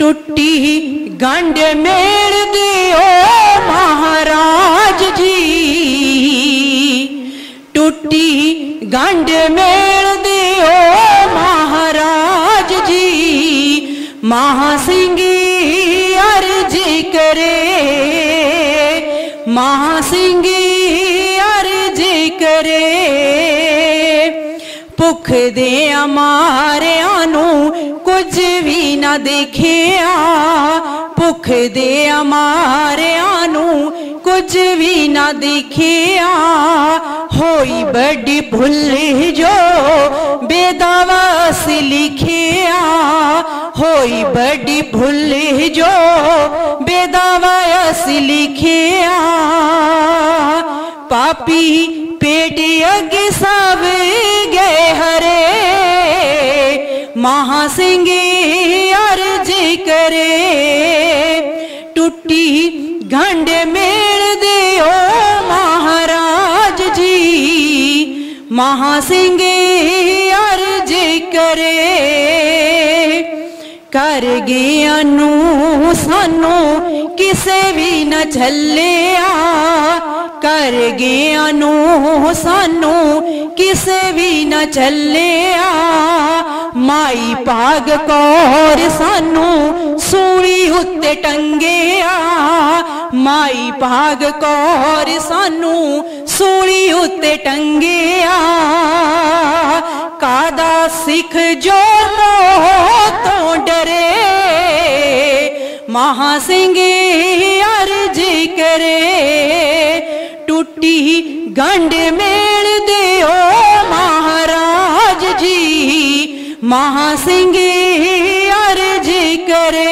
टुट्टी गंढ मेल दियो महाराज जी, टुट्टी गंढ मेल दियो महाराज जी। महासिंह अर्जी करे, महासिंह अर्जी करे, भुख दे मारिया नू कुछ भी ना देखिया, भुख दे मारिया नू कुछ भी ना देखिया। होई बड़ी भुल जो बेदावास लिखिया, होई बड़ी भुल जो बेदावास लिखिया। पापी पेट अगे सब गए हरे, महासिंह अर्जी करे, टुट्टी गंढ मेल दियो महाराज जी। महासिंह अर्जी करे, कर गया नू सानू किसे भी न झल्लिया, कर गया नू सानू किसे भी न झल्लिया। माई भाग कौर सानू सूली उत्ते टंगिया, माई भाग कौर सानू सूली उत्ते टंगिया। कादा सिख जो तो डरे, महासिंह अर्जी करे, टुट्टी गंढ मेल दियो महाराज जी। महासिंह अर्जी करे,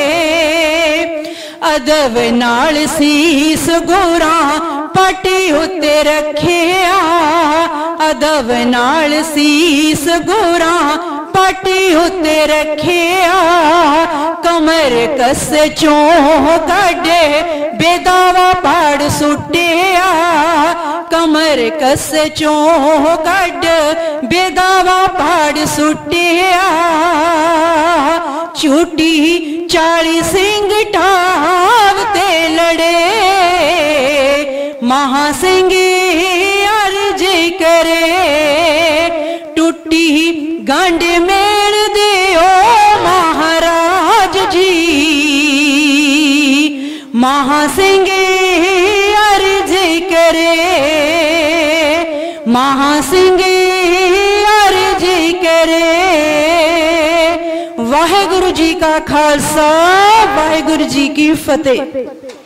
अदब नाल सीस गोरा पटी उत्ते रखिया, अदब नाल सीस गोरा पटी उत्ते रखिया। कमर कस चों काढे बेदावा पाड़ सुटिया, कमर कस चों काढ बेदावा पाड़ सुटिया। चूटी 40 सिंह ठाव ते लड़े, महासिंह अर्जी करे, टुट्टी गंढ मेल दियो महाराज जी। महासिंह अर्जी करे, महासिंह अर्जी करे। वाहेगुरु जी का खालसा, वाहेगुरु जी की फतेह।